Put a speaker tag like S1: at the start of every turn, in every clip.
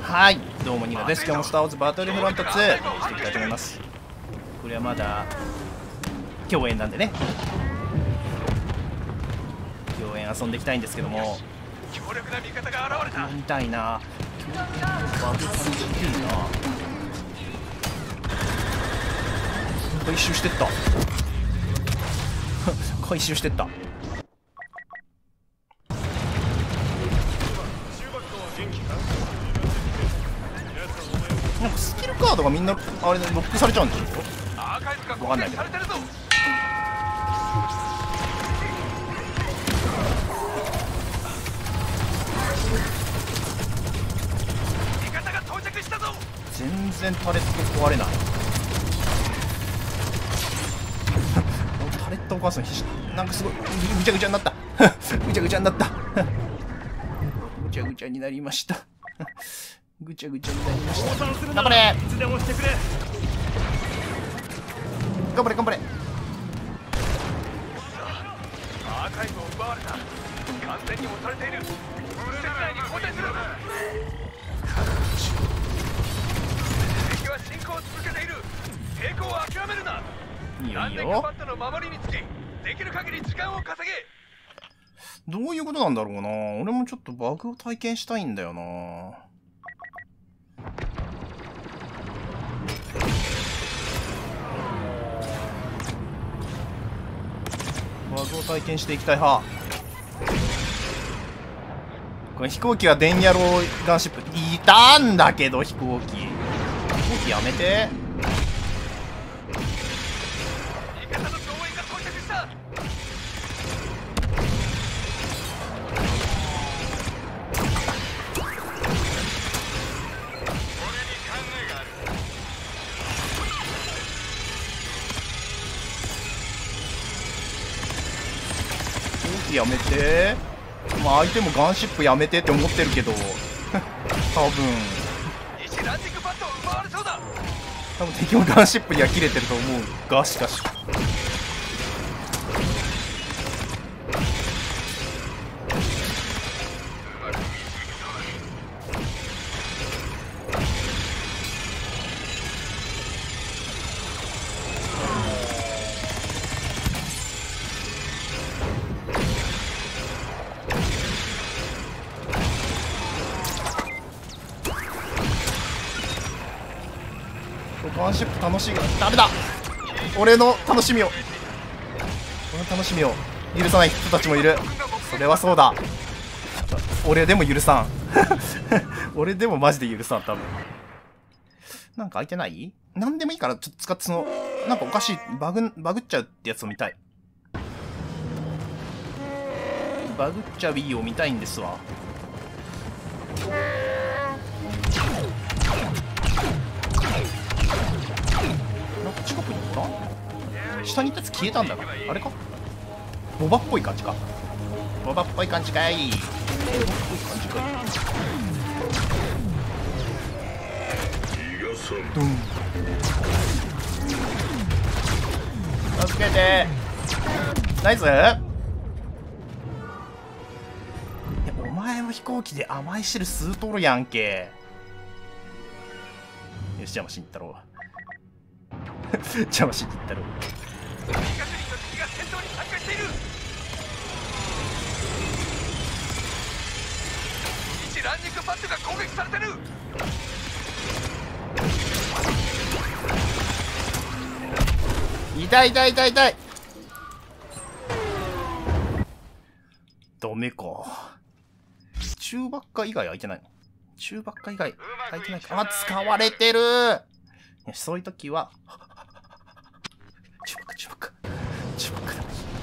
S1: はい、どうもニノです。今日もスターウォーズバトルフロント2していきたいと思います。これはまだ共演なんでね、共演遊んでいきたいんですけども、
S2: 強力な味方が現れた。
S1: 見たいな。バグ楽しいな。回収してった回収してった。なんかスキルカードがみんなあれでロックされちゃうんでしょ。わかんないけど。全然タレット壊れないタレットお母さんなんかすごいぐちゃぐちゃになったぐちゃぐちゃになったぐちゃぐちゃになりましたぐちゃぐちゃになりました。頑張れ頑張れ頑張れ。
S2: アーカイブを奪われた。完全に押されている。施設内に交代する。敵は進行を続けている。抵抗を諦めるな。
S1: いいよいい
S2: ランディング
S1: よ。
S2: パッドの守りにつき、できる限り時間を稼げ。
S1: どういうことなんだろうな。俺もちょっとバグを体験したいんだよな。バグを体験していきたい派。これ飛行機は電野郎ガンシップいたんだけど、飛行機やめて。
S2: 味方の増援が到着した。
S1: やめて。まあ相手もガンシップやめてって思ってるけど多分敵もガンシップには切れてると思うが、しかしガンシップ楽しいがダメだ。俺の楽しみを許さない人たちもいる。それはそうだ。俺でも許さん俺でもマジで許さん。多分なんか開いてない？なんでもいいからちょっと使って、そのなんかおかしいバグっちゃうってやつを見たい。バグっちゃういいを見たいんですわ。なんか近くにいた？下にいたやつ消えたんだな。あれか？ボバっぽい感じか。ボバっぽい感じかい。ボバっぽい感じかい。ドン。助けて。ナイス。お前も飛行機で甘い汁吸うとるやんけ。よし、邪魔しに行ったろう。邪魔しに行ったろう。ランニングパッドが攻撃されてる。痛い痛い痛い痛い。ダメか。中ばっか以外開いてないの？中ばっか以外開いてないか。あ、使われてる。よし、そういう時は中ばっかだ。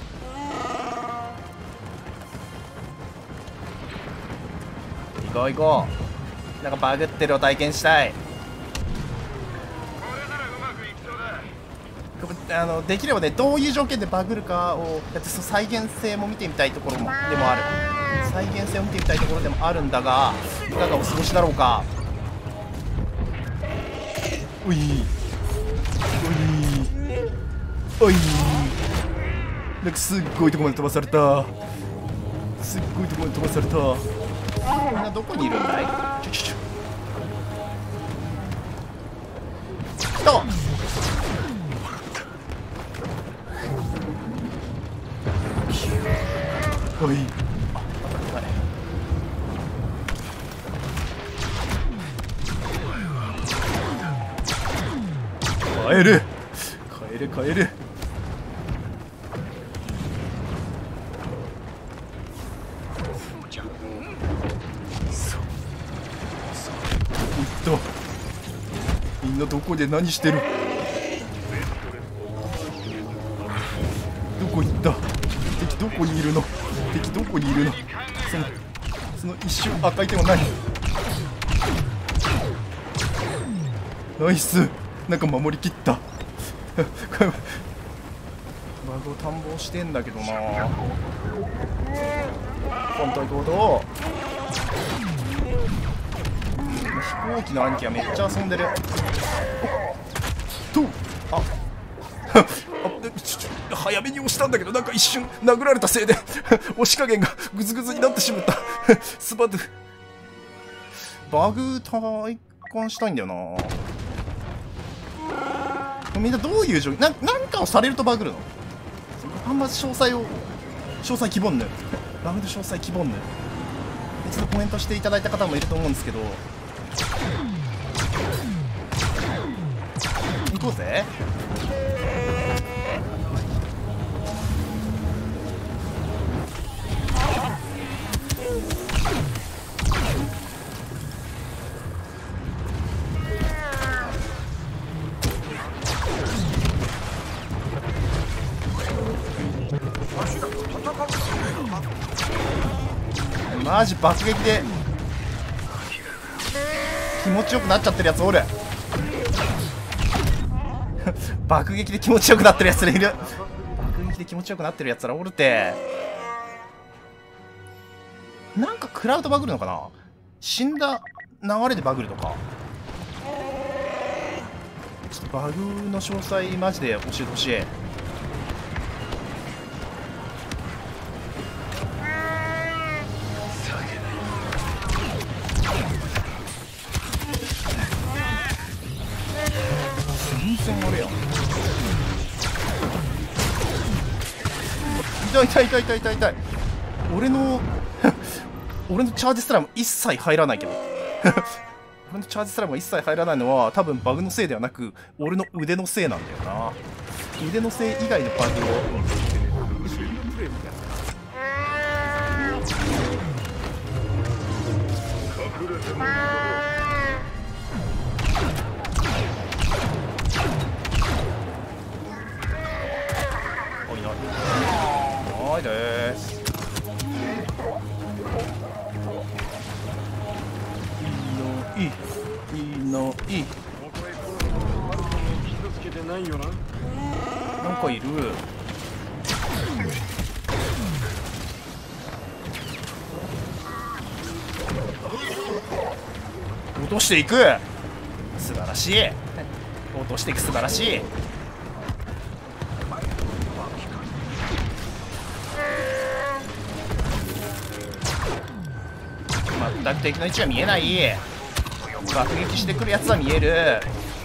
S1: 行こう行こう。なんかバグってるを体験したい。できればね、どういう条件でバグるかをやって、再現性も見てみたいところでもある。再現性を見てみたいところでもあるんだが、いかがお過ごしだろうか。おいおい、なんかすっごいとこまで飛ばされた。みんなどこにいるんだい？ ったおい、あ、帰る帰る帰る。みんなどこで何してる？どこ行った？敵どこにいるの？敵どこにいるの？その一瞬赤い手は何？ナイス。なんか守りきった。バグを探訪してんだけどな。反対行動。飛行機の兄貴はめっちゃ遊んでる。とあ早めに押したんだけど、なんか一瞬殴られたせいで押し加減がグズグズになってしまったスバドゥ。バグ体感したいんだよな。みんなどういう状況、なんかをされるとバグるの？あんま詳細希望んぬバグの詳細希望んぬ。一度コメントしていただいた方もいると思うんですけど、行こうぜ。マジ爆撃で気持ちよくなっちゃってるやつおる爆撃で気持ちよくなってるやつらいる。爆撃で気持ちよくなってるやつらおるて。なんかクラウドバグるのかな。死んだ流れでバグるとか。ちょっとバグの詳細マジで教えてほしい。痛い。俺のチャージスラム一切入らないけど俺のチャージスラムが一切入らないのは多分バグのせいではなく俺の腕のせいなんだよな。腕のせい以外のバグをないです。いいのいい。なんかいる。落としていく。素晴らしい。落としていく。素晴らしい。全く敵の位置は見えない。爆撃してくるやつは見える。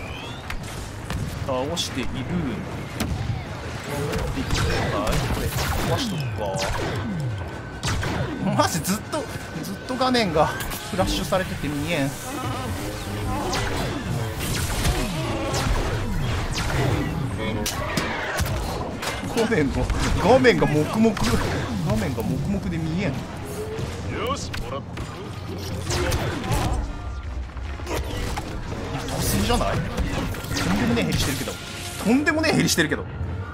S1: 倒している。これ壊しとくか。マジずっと画面がフラッシュされてて見えん。画面が黙々で見えん。よし、もらった。多すぎじゃない？とんでもねえ減りしてるけど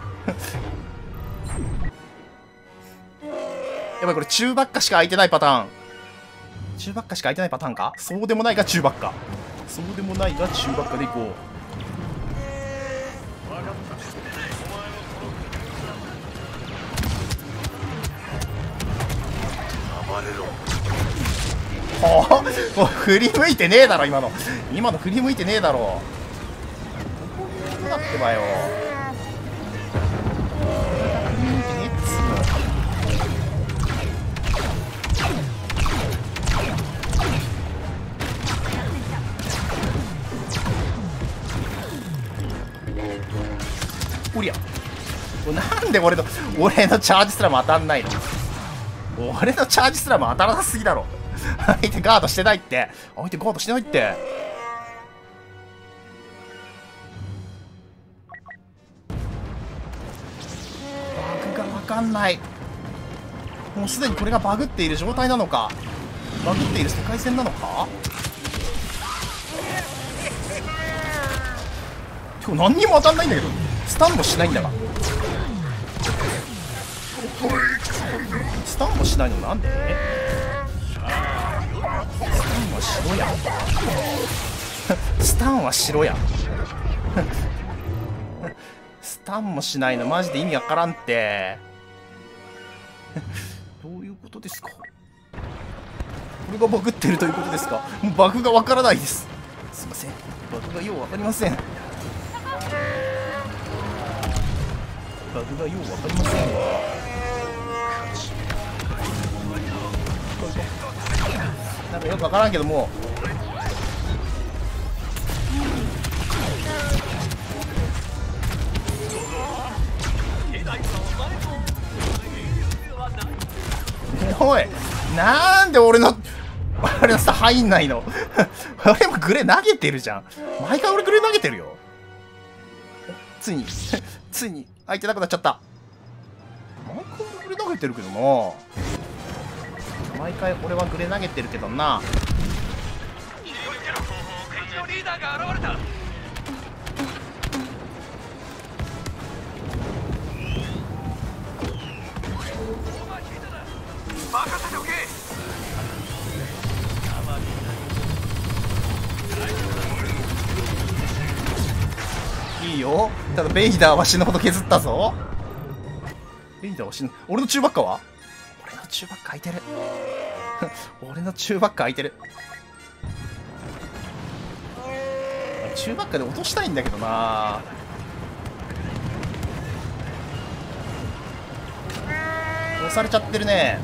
S1: やばい、これ中ばっかしか空いてないパターンか。そうでもないが中ばっかでいこう。もう振り向いてねえだろ。今の振り向いてねえだろ。どうなってばよ。振り向いてねえっつうの。 おりゃ。なんで俺のチャージすらも当たんないの。俺のチャージすらも当たらなすぎだろ。相手ガードしてないって。相手ガードしてないって。バグがわかんない。もうすでにこれがバグっている状態なのか、バグっている世界線なのか。今日何にも当たんないんだけど、スタンもしないんだが。スタンもしないのなんで？スタンは白やん。スタンは白やん。スタンもしないのマジで意味わからんって。どういうことですか？これがバグってるということですか？もうバグがわからないです。すいません。バグがようわかりません。バグがようわかりませんわ。なんかよくわからんけども、おい、なんで俺のさ入んないの。俺もグレ投げてるじゃん。毎回俺グレ投げてるよ。ついについに相手なくなっちゃった。毎回俺グレ投げてるけどな。毎回俺はグレ投げてるけどな。
S2: リーダーが現れた。任せておけ。
S1: いいよ。ただベイダーは死ぬほど削ったぞ。ベイダーは死ぬ。俺の中ばっかは？俺の中ばっか空いてる。俺の中ばっか空いてる。中ばっかで落としたいんだけどな。押されちゃってるね。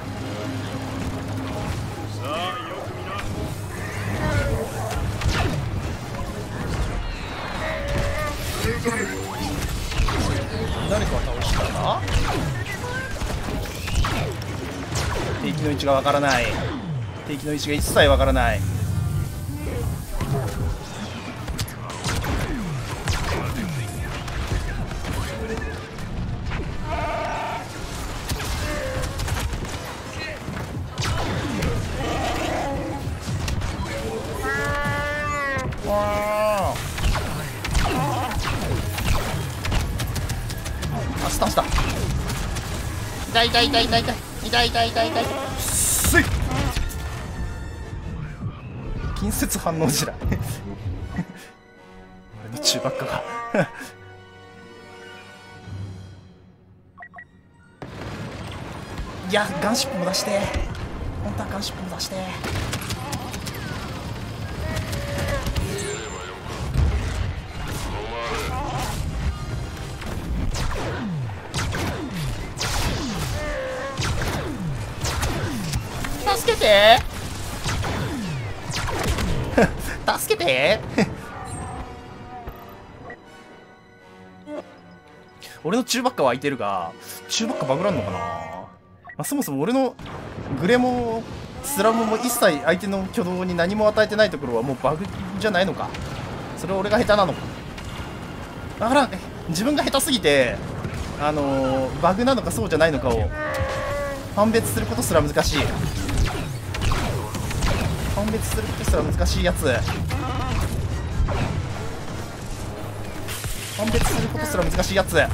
S1: 誰か倒したな。敵の位置がわからない。敵の位置が一切わからない。スタンした。痛い痛い痛い痛い痛い痛い痛い痛い痛い。すい。近接反応じら。俺の中ばっかが。いや、ガンシップも出して。本当はガンシップも出して。助けて助けて俺の中ばっかは空いてるが、中ばっかバグらんのかな。まあ、そもそも俺のグレもスラムも一切相手の挙動に何も与えてないところはもうバグじゃないのか。それは俺が下手なのか。だから自分が下手すぎてバグなのかそうじゃないのかを判別することすら難しい。判別することすら難しいやつ。判別することすら難しいやつ。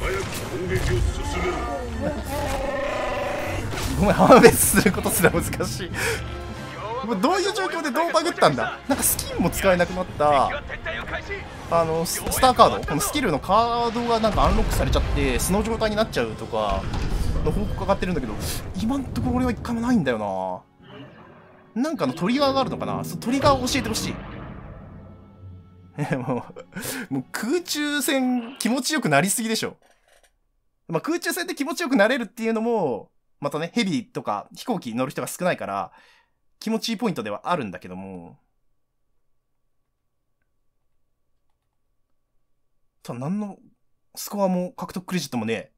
S1: ごめん、判別することすら難しい。どういう状況でどうバグったんだ。なんかスキンも使えなくなったスターカード、このスキルのカードがなんかアンロックされちゃって素の状態になっちゃうとかの報告が上がってるんだけど、今んところ俺は一回もないんだよな。なんかのトリガーがあるのかな。そのトリガーを教えてほしい。もう空中戦気持ちよくなりすぎでしょ。まあ、空中戦で気持ちよくなれるっていうのもまたね、ヘビとか飛行機乗る人が少ないから気持ちいいポイントではあるんだけども、ただ何のスコアも獲得クレジットもね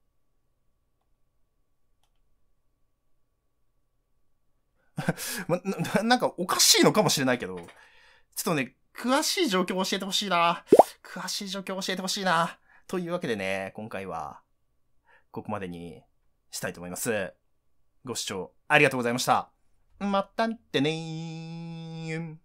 S1: なんかおかしいのかもしれないけど、ちょっとね、詳しい状況を教えてほしいな。詳しい状況を教えてほしいな。というわけでね、今回は、ここまでにしたいと思います。ご視聴ありがとうございました。またねー。